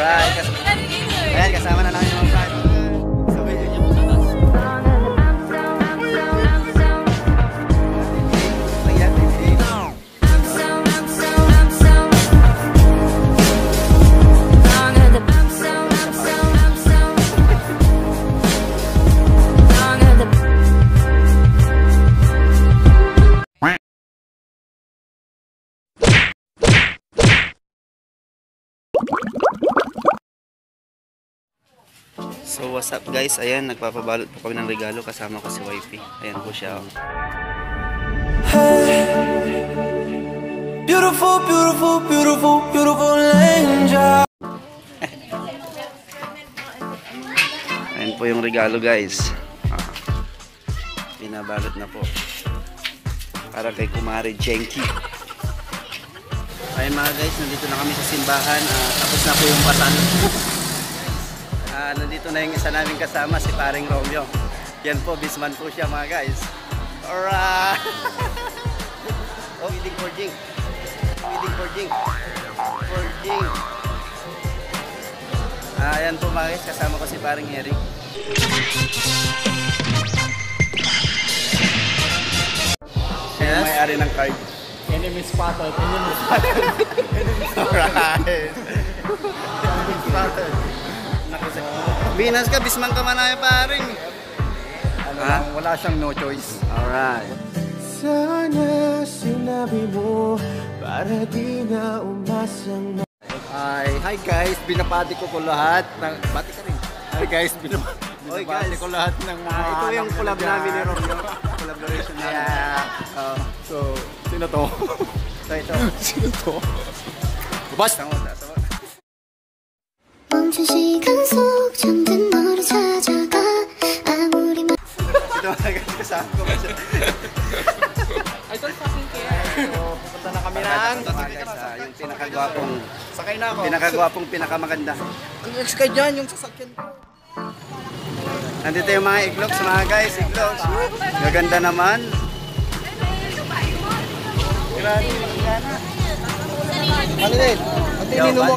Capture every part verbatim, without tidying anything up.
Alright. Kas Ayan, kasama na namin yung mga friend. Sabay yun yung mga So what's up guys, ayan nagpapabalot po kami ng regalo kasama ko si Wifey. Ayan po siya oh. Hey, beautiful, beautiful, beautiful, beautiful angel. Ayan po yung regalo guys. ah, Pinabalot na po para kay Kumare Jenky. Ayan mga guys, nandito na kami sa simbahan. ah, Tapos na po yung pasal. Uh, nandito na yung isa namin kasama, si paring Romeo. Yan po, bisman po siya mga guys. Alright! Oh, feeding for Jing. Feeding for Jing. For Jing. Ah, yan po mga guys, kasama ko si paring Eric. Siya yes. May-ari ng card. Enemy spotted. Enemy spotted. Enemy spotted. Alright. Enemy spotted. Binas ka, bisman ka man ay paring. Ano ha? Lang, wala siyang no choice. Alright. Sana sinabi mo para di na umasang na. Hi, hi guys, binabati ko ko lahat ng bati ka rin. Hi guys, binabati, binabati guys. ko lahat ng mga uh, ito yung collab namin ni Romeo. Collaboration namin. Yeah. Uh, so, sino to? Ito, ito. Sino to? Bas! 멈춘 시간 속 잠든 너를 찾아가 아무리 말 ito mga kasama ko ba siya? I don't fucking care. So, pupunta na kami ng yung pinakagwapong sakay na ako. Pinakagwapong, pinakamaganda. Ang ex ka dyan, yung sasakyan ko. Nandito yung mga iglogs, mga guys, iglogs. Gaganda naman. Grabe, gana. Ano din? Ang tinino mo.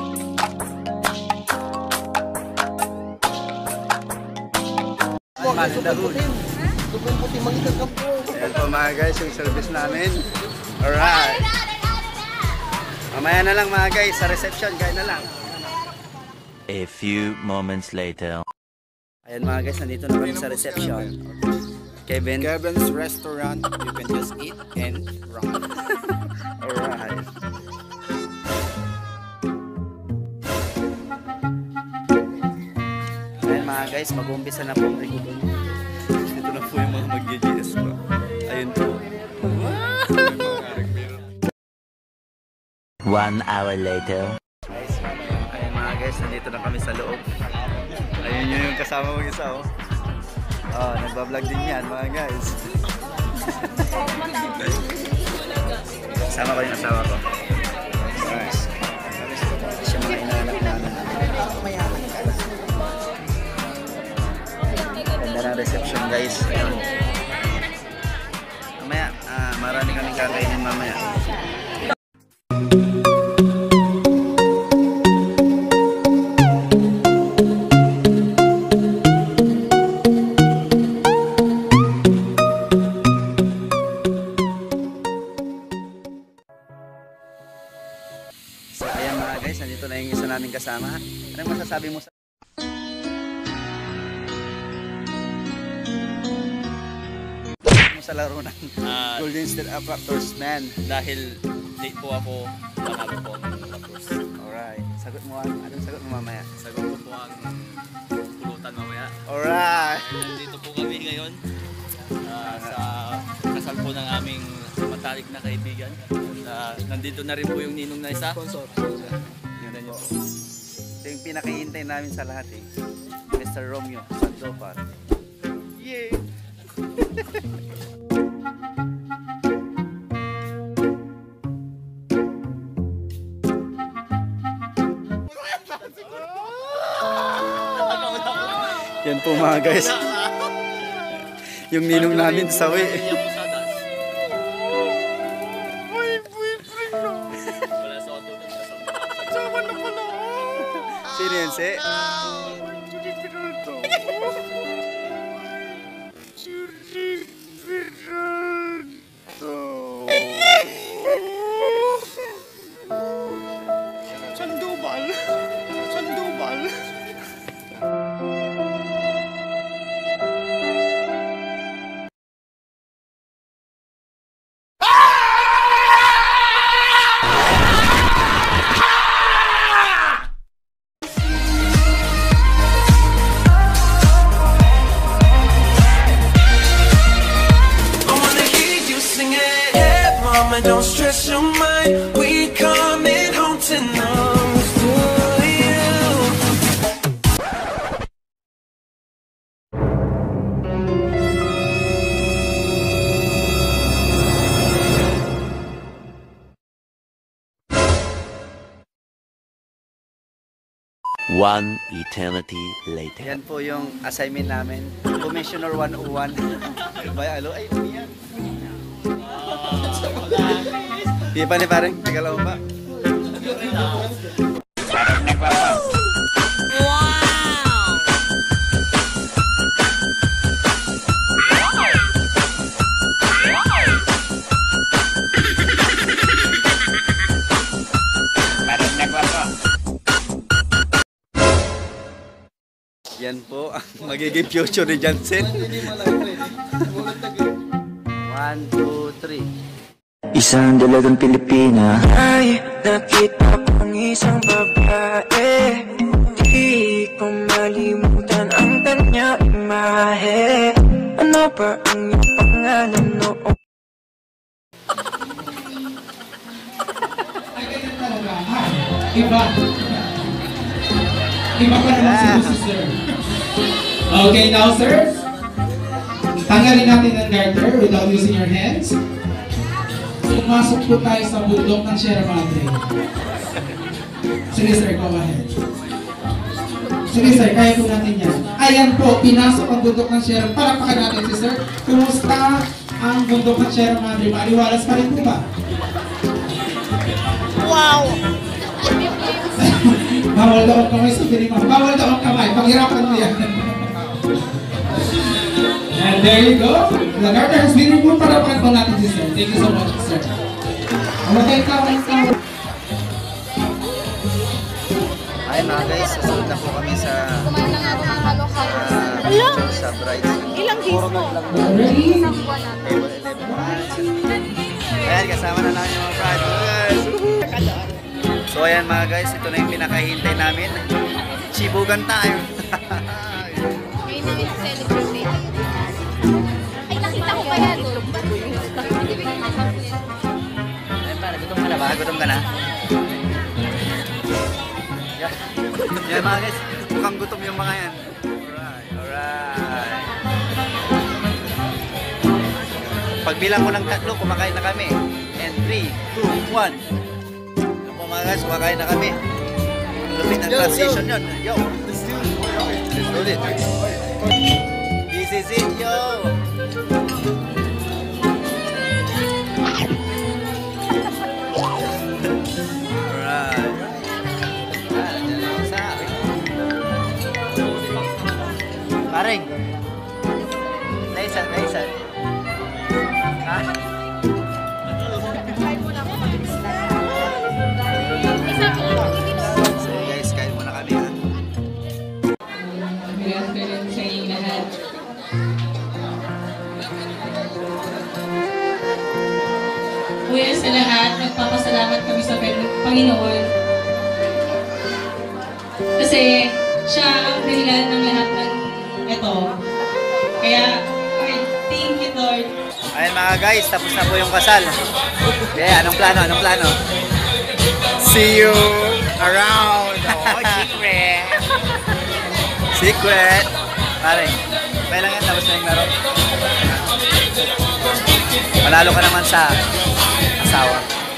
Puti mangitan ka po. Ayan po mga guys, yung service namin. Alright. Mamaya na lang mga guys, sa reception, kaya na lang. A few moments later. Ayan mga guys, nandito na kami sa reception. Kevin. Kevin's Restaurant. You can just eat and run. Alright. Ayan mga guys, mag-uumpisa na po. Ito na po yung mga mag-G S ko. Ayun po. One hour later. Guys, ayan mga guys, nandito na kami sa loob. Ayun yun yung kasama mong isa oh. Oh, nagbablog din yan mga guys. Kasama ko yung asawa ko. Nice. Siya mga inaanak namin. Ganda ng reception guys. Ayun. Mamaya, ah, marami kaming kakainin mamaya. So ayan mga guys, nandito na yung isa namin kasama. Anong masasabi mo sa sa laro ng uh, Golden State Raptors man? Dahil late po ako, panalo po ang Raptors. Alright, sagot mo ang, anong sagot mo mamaya? Sagot ko po ang pulutan mamaya. Alright! Nandito po kami ngayon uh, sa kasal po ng aming matalik na kaibigan. Uh, nandito na rin po yung ninong na isa. Sponsor. Yun po. Ito yung pinakahihintay namin sa lahat eh. Mister Romeo Sandoval. Yay! Yan po mga guys. Yung ninong namin sawi. Sino yun, si? Sandoval. Sandoval. Don't stress your mind, we coming home tonight to you. One eternity later. Yan po yung assignment namin. Commissioner one oh one. Ay, alo, ay, yan. Di pa ni pareng, teka lang ba? Yan po ang magiging future ni Jansen. One, two, three. Isang dalagang Pilipina ay nakita pang isang babae. Di ko malimutan ang kanya imahe. Ano ba ang iyong pangalan noon? Iba. Iba pa naman si Lucy, sir. Okay, now, sir. Tanggalin natin ang garter without using your hands. Pumasok po tayo sa bundok ng Sierra Madre. Sige, sir, go ahead. Sige, sir, kaya po natin yan. Ayan po, pinasok ang bundok ng Sierra Madre. Palakpakan natin si sir. Kumusta ang bundok ng Sierra Madre? Maliwalas pa rin po ba? Wow! Bawal daw ang kamay, sabi ni ma'am. Bawal daw ang kamay. Paghirapan mo yan. And there you go. The garter has been removed. Palakpakan po natin si sir. Thank you so much, sir. Okay, ikaw, ikaw. Ayun mga guys, susunod na po kami sa Kumain na nga na kaloka. uh, sa Brides. Ilang days mo? Ready? Isang buwan na. Ayan, kasama na namin yung mga brothers. So ayan mga guys, ito na yung pinakahintay namin. Chibugan tayo. Ngayon na yung celebrate. Ay, nakita ko pa yan. Ayan pala, gutom ka na ba? Gutom ka na? Yeah. Yan mga guys, mukhang gutom yung mga yan. Alright, alright. Pagbilang ko ng tatlo, kumakain na kami. And three, two, one. Yan po mga guys, kumakain na kami. Ang lupit ng transition yun. Yo! Let's do it. This is it, yo! Alright. Paring. Naisan, naisan. Ha? So guys, kain muna kami ha. Good afternoon sa inyong lahat. Kuya, sa lahat, nagpapasalamat kami sa Panginoon. Kasi siya ang dahilan ng lahat ng ito. Kaya, okay, thank you, Lord. Ayun mga guys, tapos na po yung kasal. Okay, anong plano? Anong plano? See you around. Oh, secret. Secret. Pare, kaya lang yan, tapos na yung laro. Manalo ka naman sa asawa.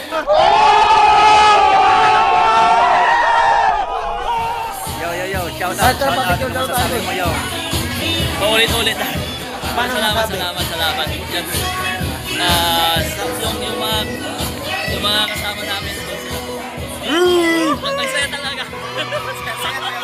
Yo, yo, yo, shout out, shout out. Ano masasabi mo, yo? Paulit-ulit na. Salamat, salamat, salamat. Yan. Ah, sa yung, yung mga yung mga kasama namin. Mm. Ang saya talaga. Saya talaga.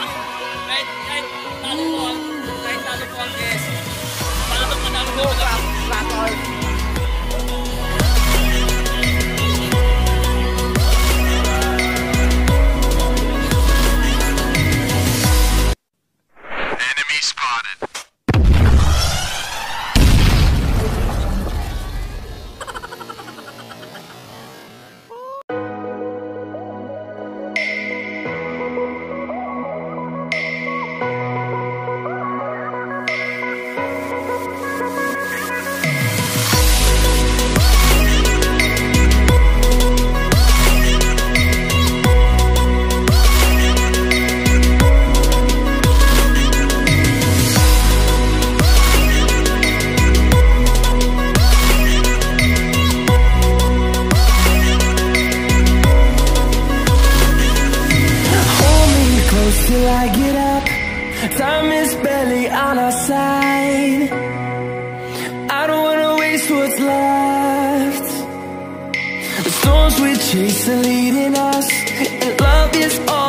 close till I get up. Time is barely on our side. I don't wanna waste what's left. The storms we chase are leading us, and love is all